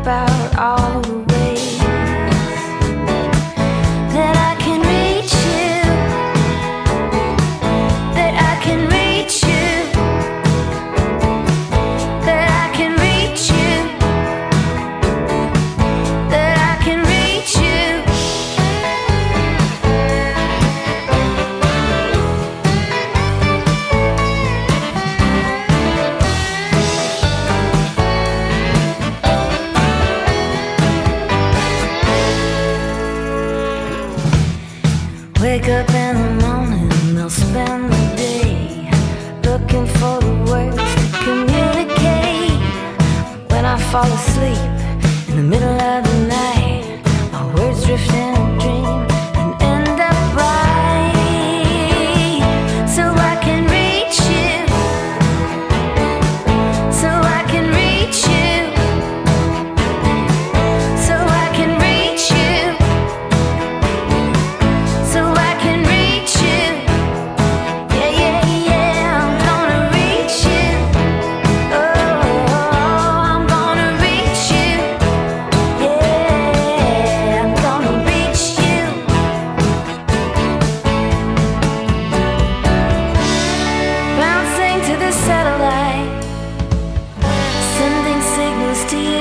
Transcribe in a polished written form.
about all the ways that I can reach you, that I can reach you, that I can reach you, that I can reach you. Wake up in the morning, they'll spend the day looking for the words to communicate. When I fall asleep in the middle of the night, my words drift in a dream and end up right. So I can reach you, so I can reach you, so I can reach you, so I can reach you. Yeah, yeah, yeah, I'm gonna reach you. Oh, I'm gonna reach you. Yeah, I'm gonna reach you. Bouncing to the satellite, sending signals to you.